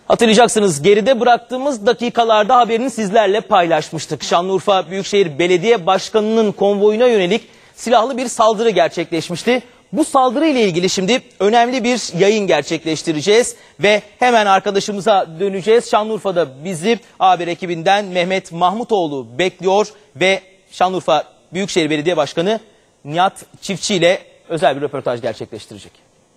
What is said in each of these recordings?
Hatırlayacaksınız, geride bıraktığımız dakikalarda haberini sizlerle paylaşmıştık. Şanlıurfa Büyükşehir Belediye Başkanı'nın konvoyuna yönelik silahlı bir saldırı gerçekleşmişti. Bu saldırı ile ilgili şimdi önemli bir yayın gerçekleştireceğiz ve hemen arkadaşımıza döneceğiz. Şanlıurfa'da bizi haber ekibinden Mehmet Mahmutoğlu bekliyor ve Şanlıurfa Büyükşehir Belediye Başkanı Nihat Çiftçi ile özel bir röportaj gerçekleştirecek.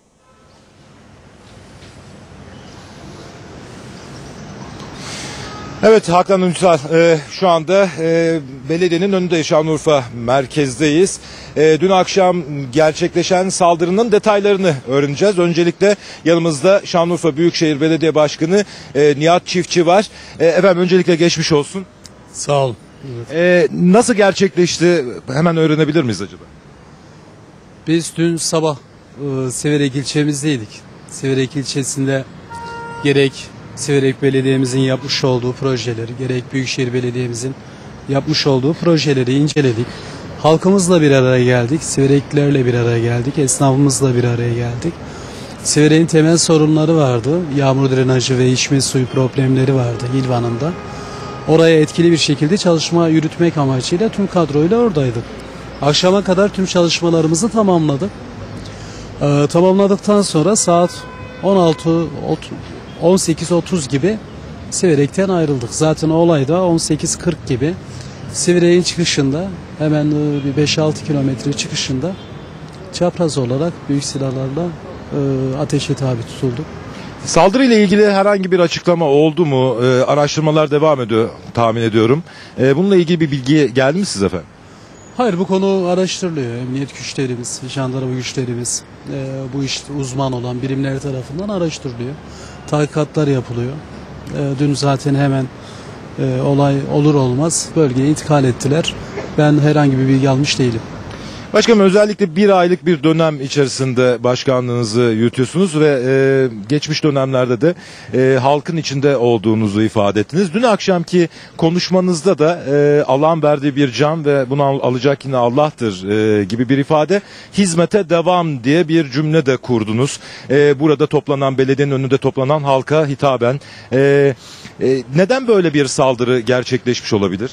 Evet Hakan Ünsal, şu anda belediyenin önünde Şanlıurfa merkezdeyiz. Dün akşam gerçekleşen saldırının detaylarını öğreneceğiz. Öncelikle yanımızda Şanlıurfa Büyükşehir Belediye Başkanı Nihat Çiftçi var. Efendim öncelikle geçmiş olsun. Sağ olun. Evet. Nasıl gerçekleşti hemen öğrenebilir miyiz acaba? Biz dün sabah Siverek ilçemizdeydik. Siverek ilçesinde gerek Siverek Belediye'mizin yapmış olduğu projeleri, gerek Büyükşehir Belediye'mizin yapmış olduğu projeleri inceledik. Halkımızla bir araya geldik, Sivereklilerle bir araya geldik, esnafımızla bir araya geldik. Siverek'in temel sorunları vardı. Yağmur drenajı ve içme suyu problemleri vardı Hilvan'ında. Oraya etkili bir şekilde çalışma yürütmek amacıyla tüm kadroyla oradaydık. Akşama kadar tüm çalışmalarımızı tamamladık. Tamamladıktan sonra saat 18.30 gibi Siverek'ten ayrıldık. Zaten olay da 18.40 gibi Siverek'in çıkışında hemen bir 5-6 kilometre çıkışında çapraz olarak büyük silahlarla ateşe tabi tutulduk. Saldırı ile ilgili herhangi bir açıklama oldu mu? Araştırmalar devam ediyor tahmin ediyorum. Bununla ilgili bir bilgi geldi mi size efendim? Hayır, bu konu araştırılıyor. Emniyet güçlerimiz, jandarma güçlerimiz, bu işte uzman olan birimler tarafından araştırılıyor. Tahkikatlar yapılıyor. Dün zaten hemen olay olur olmaz bölgeye intikal ettiler. Ben herhangi bir bilgi almış değilim. Başkanım, özellikle bir aylık bir dönem içerisinde başkanlığınızı yürütüyorsunuz ve geçmiş dönemlerde de halkın içinde olduğunuzu ifade ettiniz. Dün akşamki konuşmanızda da Allah'ın verdiği bir can ve bunu alacak yine Allah'tır gibi bir ifade, hizmete devam diye bir cümle de kurdunuz. Burada toplanan, belediyenin önünde toplanan halka hitaben. Neden böyle bir saldırı gerçekleşmiş olabilir?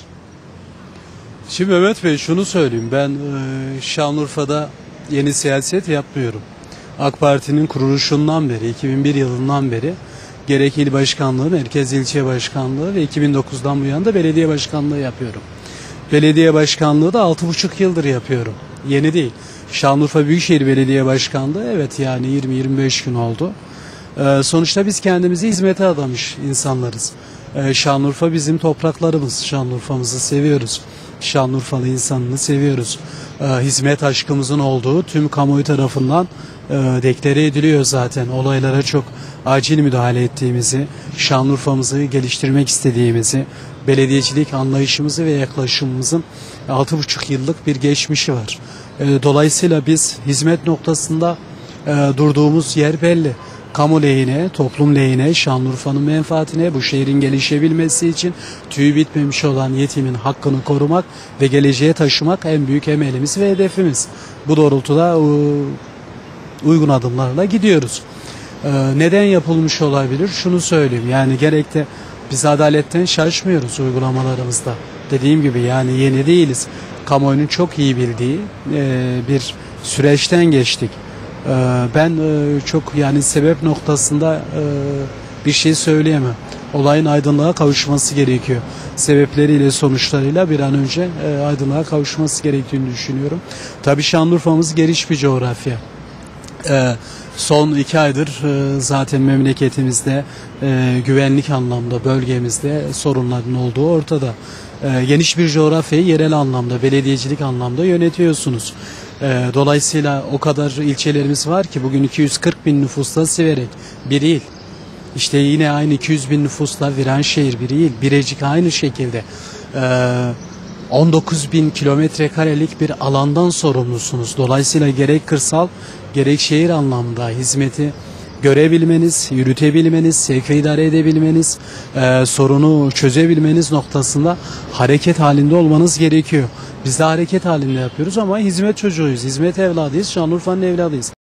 Şimdi Mehmet Bey, şunu söyleyeyim, ben Şanlıurfa'da yeni siyaset yapmıyorum. AK Parti'nin kuruluşundan beri, 2001 yılından beri gerek il başkanlığı, merkez ilçe başkanlığı ve 2009'dan bu yana da belediye başkanlığı yapıyorum. Belediye başkanlığı da 6,5 yıldır yapıyorum. Yeni değil. Şanlıurfa Büyükşehir Belediye Başkanlığı, evet, yani 20-25 gün oldu. Sonuçta biz kendimizi hizmete adamış insanlarız. Şanlıurfa bizim topraklarımız. Şanlıurfa'mızı seviyoruz. Şanlıurfalı insanını seviyoruz. Hizmet aşkımızın olduğu tüm kamuoyu tarafından deklare ediliyor zaten. Olaylara çok acil müdahale ettiğimizi, Şanlıurfa'mızı geliştirmek istediğimizi, belediyecilik anlayışımızı ve yaklaşımımızın 6,5 yıllık bir geçmişi var. Dolayısıyla biz hizmet noktasında durduğumuz yer belli. Kamu lehine, toplum lehine, Şanlıurfa'nın menfaatine, bu şehrin gelişebilmesi için tüyü bitmemiş olan yetimin hakkını korumak ve geleceğe taşımak en büyük emelimiz ve hedefimiz. Bu doğrultuda uygun adımlarla gidiyoruz. Neden yapılmış olabilir? Şunu söyleyeyim, yani gerek de biz adaletten şaşmıyoruz uygulamalarımızda. Dediğim gibi yani yeni değiliz. Kamuoyunun çok iyi bildiği bir süreçten geçtik. Ben çok yani sebep noktasında bir şey söyleyemem. Olayın aydınlığa kavuşması gerekiyor. Sebepleriyle sonuçlarıyla bir an önce aydınlığa kavuşması gerektiğini düşünüyorum. Tabii Şanlıurfa'mız geniş bir coğrafya. Son 2 aydır zaten memleketimizde güvenlik anlamda bölgemizde sorunların olduğu ortada. Geniş bir coğrafyayı yerel anlamda, belediyecilik anlamda yönetiyorsunuz. Dolayısıyla o kadar ilçelerimiz var ki bugün 240 bin nüfusla Siverek bir il. İşte yine aynı 200 bin nüfusla Viranşehir bir il. Birecik aynı şekilde. 19 bin kilometre karelik bir alandan sorumlusunuz. Dolayısıyla gerek kırsal gerek şehir anlamda hizmeti görebilmeniz, yürütebilmeniz, sevk ve idare edebilmeniz, sorunu çözebilmeniz noktasında hareket halinde olmanız gerekiyor. Biz de hareket halinde yapıyoruz ama hizmet çocuğuyuz, hizmet evladıyız, Şanlıurfa'nın evladıyız.